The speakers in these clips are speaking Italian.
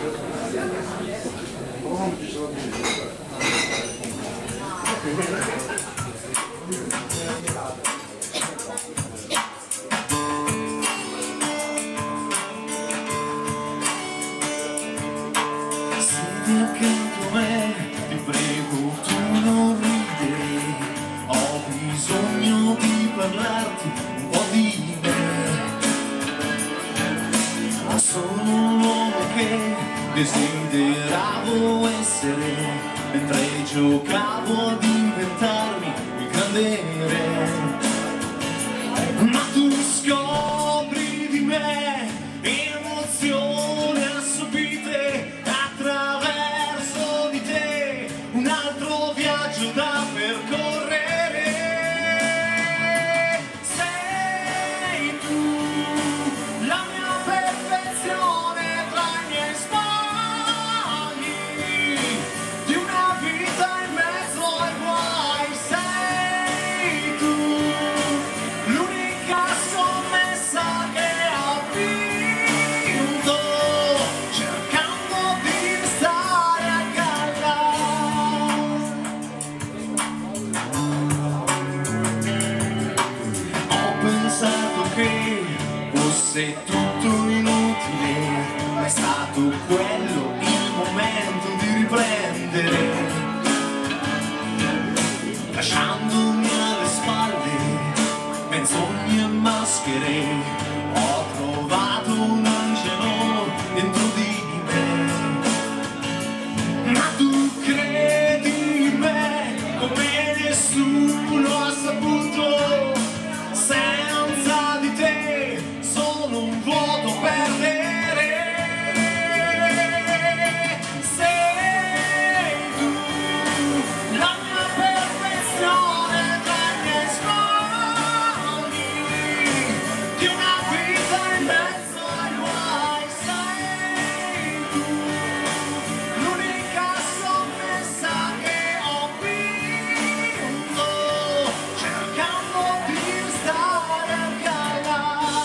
Senti accanto a me, ti prego tu non ridere, ho bisogno di parlarti un po' di me. Sono un uomo che desideravo essere, mentre giocavo ad inventarmi il grande re. Ma tu scopri di me emozioni assopite, attraverso di te un altro viaggio da percorrere. Sei tu la mia perfezione tra i miei sbagli, di una vita in mezzo ai guai. Sei tu l'unica scommessa che ho vinto, cercando di stare a galla. Ho pensato che fosse tutto inutile, ma è stato quello il momento di riprendere, lasciandomi alle spalle menzogne e maschere. Ho trovato un angelo dentro di me, ma tu credi in me come nessuno ha saputo. Senza di te sono un vuoto perdere. Sei tu la mia perfezione tra i miei sbagli, di una vita in mezzo ai guai. Sei tu l'unica scommessa che ho vinto, cercando di stare a galla.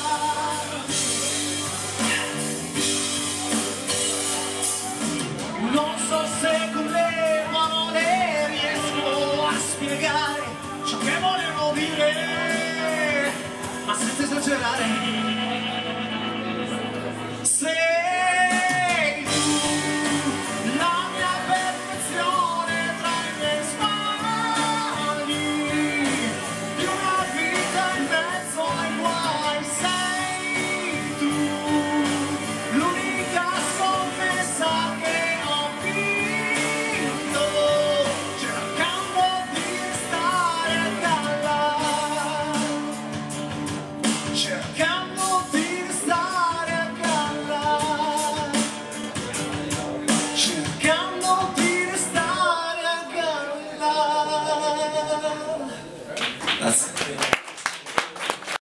Non so se con le parole riesco a spiegare ciò che volevo dire, ma senza esagerare.